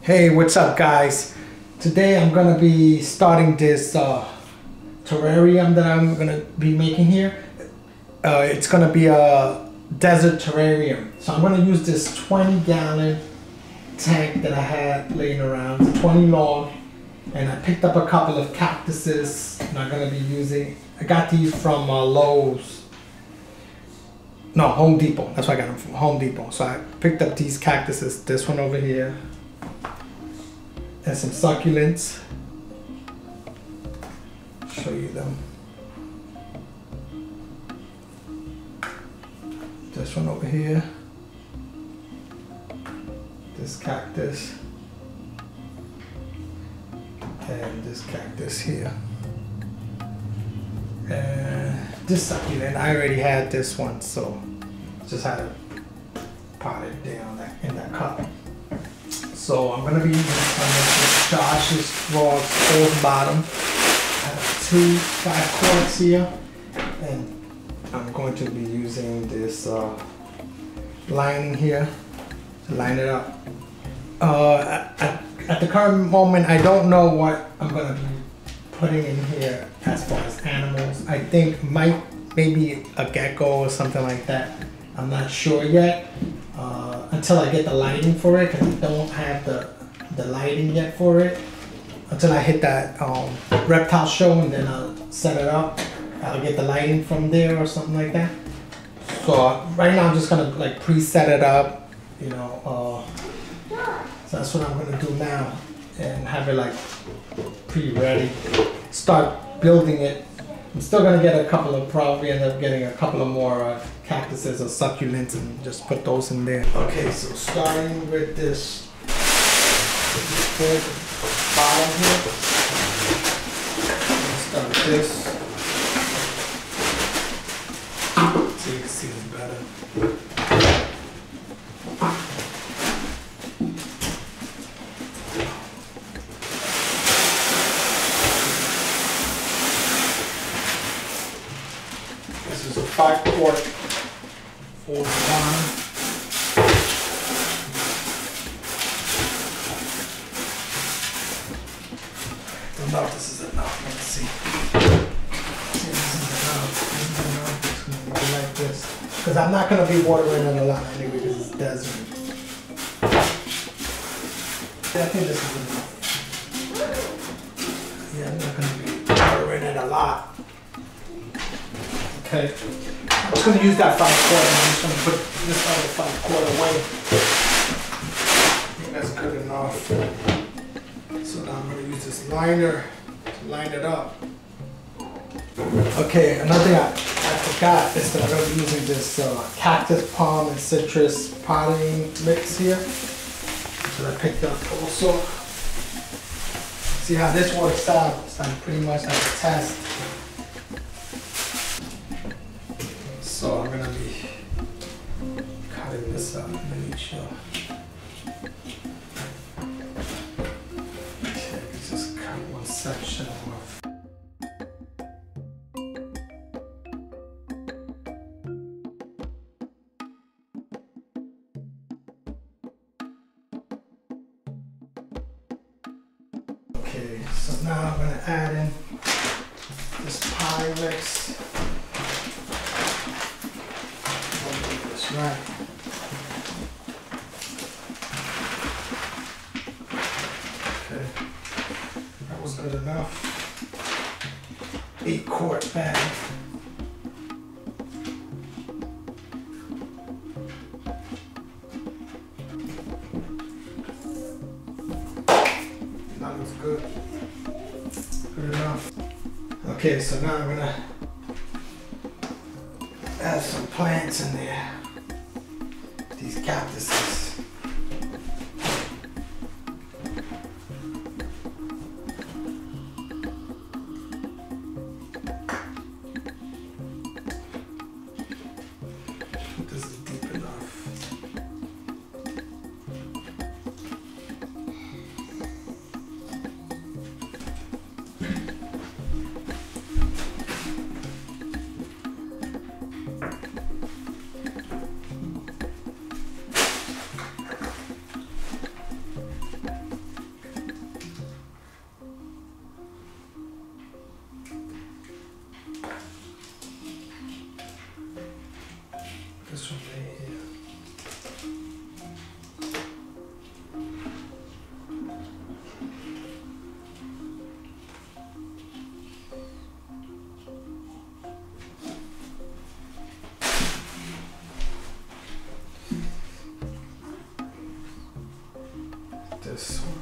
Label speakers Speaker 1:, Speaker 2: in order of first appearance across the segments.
Speaker 1: Hey, what's up guys? Today I'm gonna be starting this terrarium that I'm gonna be making here. It's gonna be a desert terrarium. So I'm gonna use this 20-gallon tank that I had laying around. It's 20 long, and I picked up a couple of cactuses and I'm gonna be using. I got these from Lowe's. No, Home Depot. That's why I got them from Home Depot. So I picked up these cactuses. This one over here. And some succulents. Show you them. This one over here. This cactus. And this cactus here. And this succulent, I already had this one, so just had to pot it down in that cup. So I'm gonna be using some of Josh's Raw Cold Bottom. I have 2 5-quarts here, and I'm going to be using this lining here to line it up. At the current moment, I don't know what I'm gonna be putting in here as far as animals. I think maybe a gecko or something like that. I'm not sure yet. Until I get the lighting for it, because I don't have the lighting yet for it. Until I hit that reptile show, and then I'll set it up. I'll get the lighting from there or something like that. So right now I'm just gonna like preset it up, you know. So that's what I'm gonna do now, and have it like pre-ready. Start building it. I'm still gonna get a couple of, probably end up getting a couple of more cactuses or succulents and just put those in there. Okay, so starting with this bottom here. Let's start with this. So you can see this better. This is a 5-quart for the bottom. I don't know if this is enough. Let's see. See if this is enough. It's going to be like this. Because I'm not going to be watering it a lot anyway because it's desert. Yeah, I think this is enough. Yeah, I'm not going to be watering it a lot. Okay. I'm just going to use that 5-quart, and I'm just going to put this other 5-quart away. I think that's good enough. So now I'm going to use this liner to line it up. Okay, another thing I forgot is that I'm going to be using this cactus, palm, and citrus potting mix here. So I picked up also. See how this works out. It's like pretty much like a test. So I'm gonna be cutting this up. Let me show. Okay, let's just cut one section off. Okay, so now I'm gonna add in this pie mix. Right. Okay, that was good enough. 8-quart bag. That looks good. Good enough. Okay, so now I'm gonna add some plants in there. These cactuses. This is deep enough. This one right here. This one.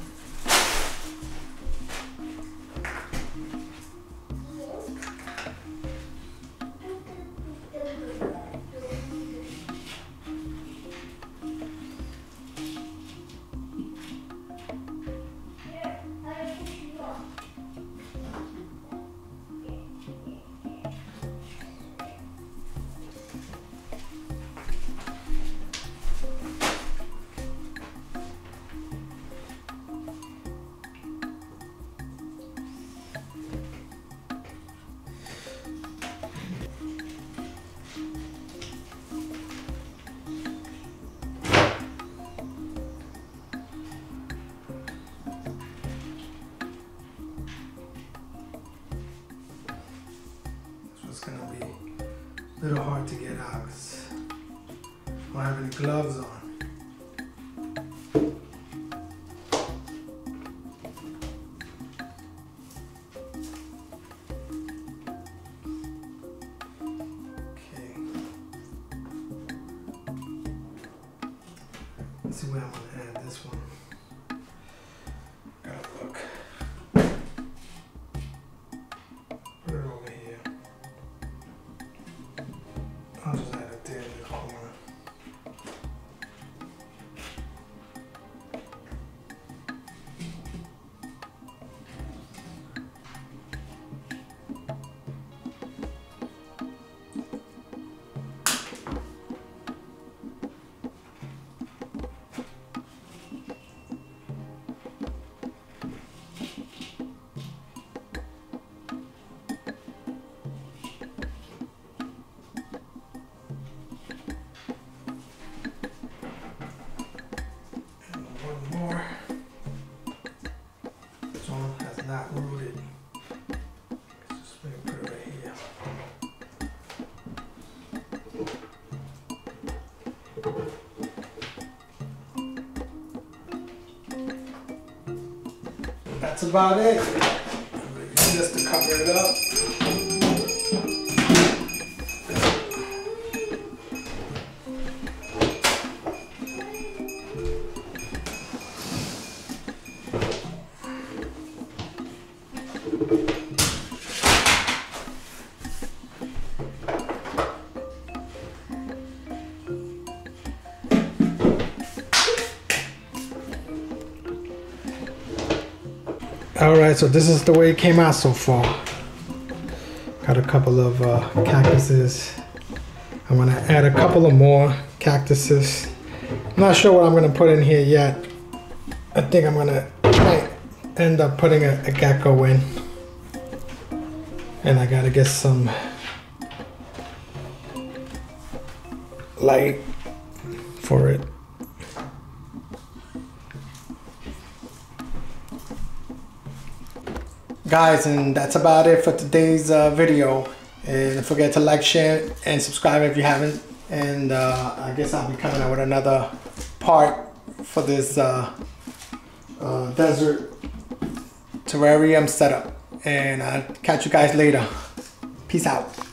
Speaker 1: It's gonna be a little hard to get out because I don't have any gloves on. Okay. Let's see where I'm gonna add this one. Gotta look. Put it over here. I'll just add it there in the corner. More. This one has not rooted. Let's just maybe put it right here. That's about it. Just to cover it up. Alright, so this is the way it came out so far. Got a couple of cactuses. I'm gonna add a couple of more cactuses. I'm not sure what I'm gonna put in here yet. I think I'm gonna end up putting a gecko in. And I gotta get some light for it. Guys, and that's about it for today's video. And don't forget to like, share, and subscribe if you haven't. And I guess I'll be coming out with another part for this desert terrarium setup. And I'll catch you guys later. Peace out.